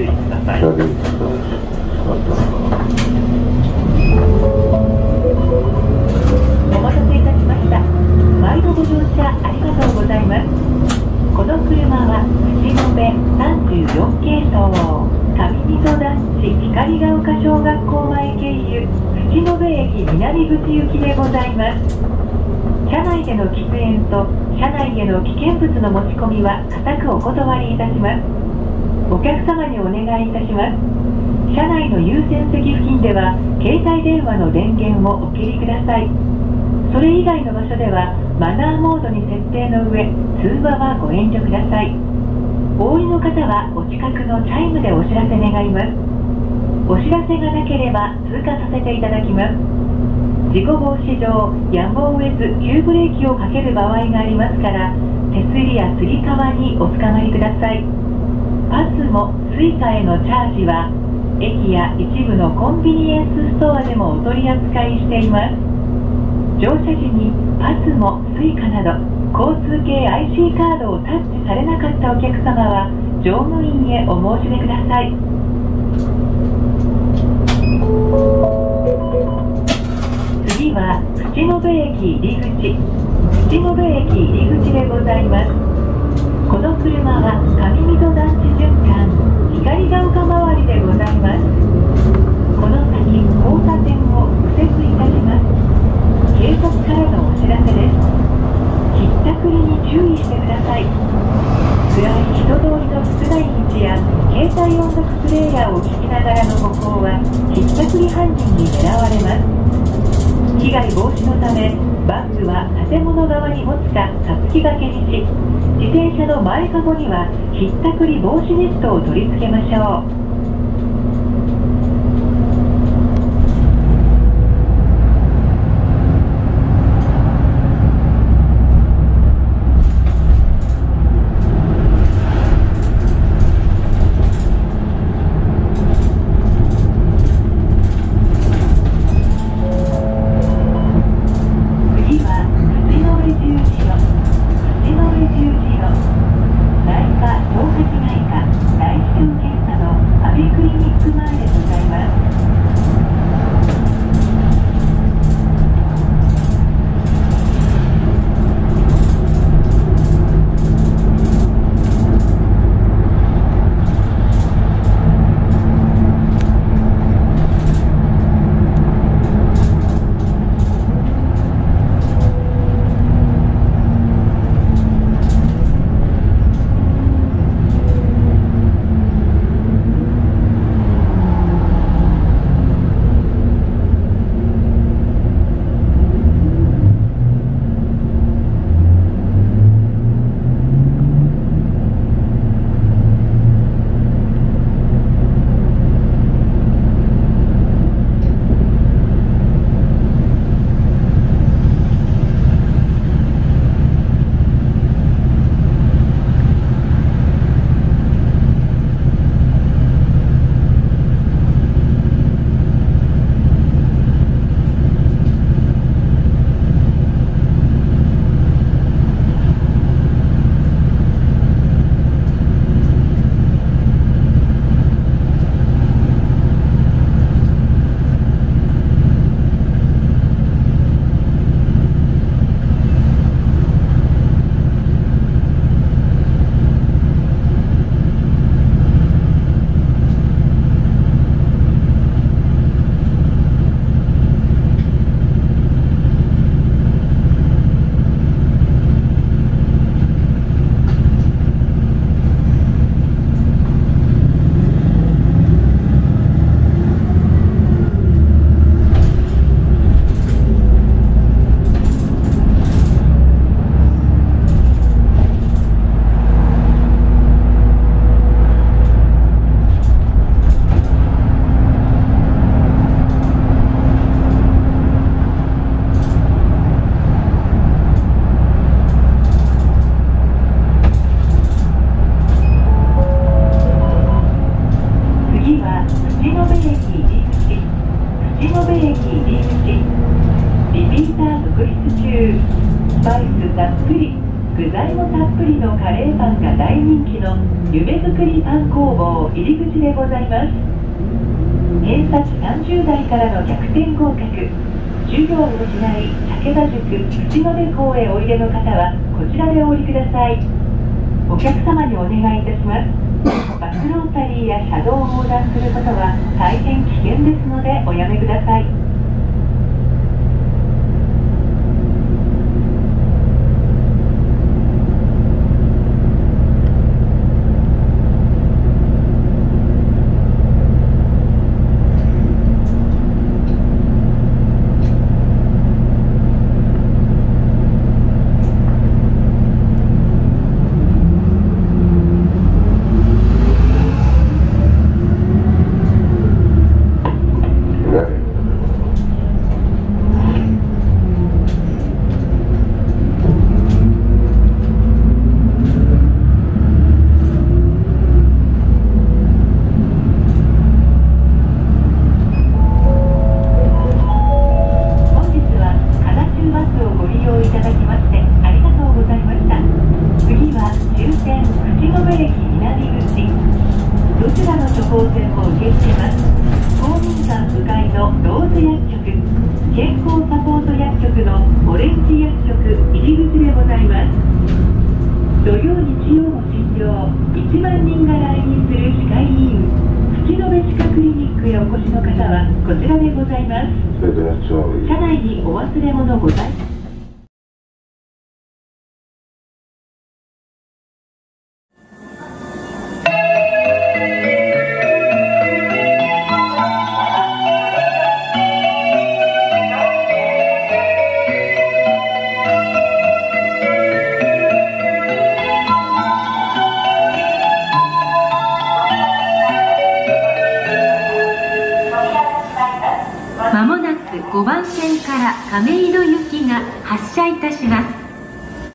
意ください。 お待たせいたしました。毎度ご乗車ありがとうございます。この車は口延34系統上溝団地光が丘小学校前経由口延駅南口行きでございます。車内での喫煙と車内への危険物の持ち込みは固くお断りいたします。お客様にお願いいたします。車内の優先席付近では携帯電話の電源をお切りください。それ以外の場所ではマナーモードに設定の上、通話はご遠慮ください。お降りの方はお近くのチャイムでお知らせ願います。お知らせがなければ通過させていただきます。事故防止上、やむを得ず急ブレーキをかける場合がありますから、手すりやつり革におつかまりください。パスモ、Suicaへのチャージは、駅や一部のコンビニエンスストアでもお取り扱いしています。乗車時にパスモ、Suicaなど交通系 IC カードをタッチされなかったお客様は乗務員へお申し出ください。次は口延駅入口、口延駅入り口でございます。この車は上溝団地循環光が丘周りでございます。この先交差点を右折いたします。警察からのお知らせです。ひったくりに注意してください。暗い人通りの少ない道や携帯音楽プレーヤーを聞きながらの歩行はひったくり犯人に狙われます。被害防止のためバッグは建物側に持つかたすき掛けにし、自転車の前かごにはひったくり防止ネットを取り付けましょう。スパイスたっぷり具材もたっぷりのカレーパンが大人気の夢づくりパン工房入り口でございます。偏差値30代からの逆転合格、授業をしない武田塾口延校へおいでの方はこちらでお降りください。お客様にお願いいたします。バスロータリーや車道を横断することは大変危険ですのでおやめください。車内にお忘れ物ございます。 まもなく5番線から亀戸行きが発車いたします。